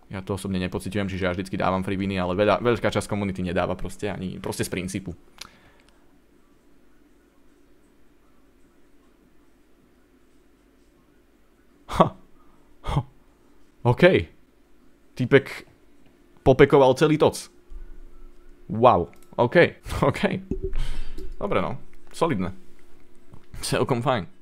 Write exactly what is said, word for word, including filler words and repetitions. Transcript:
Ja to osobne nepociťujem, čiže ja vždycky dávam free winy, ale veľa, veľká časť komunity nedáva proste, ani proste z princípu. Ha. Ha. OK. Týpek popekoval celý toc. Wow. OK. OK. Dobre no. Solidné. Celkom fajn.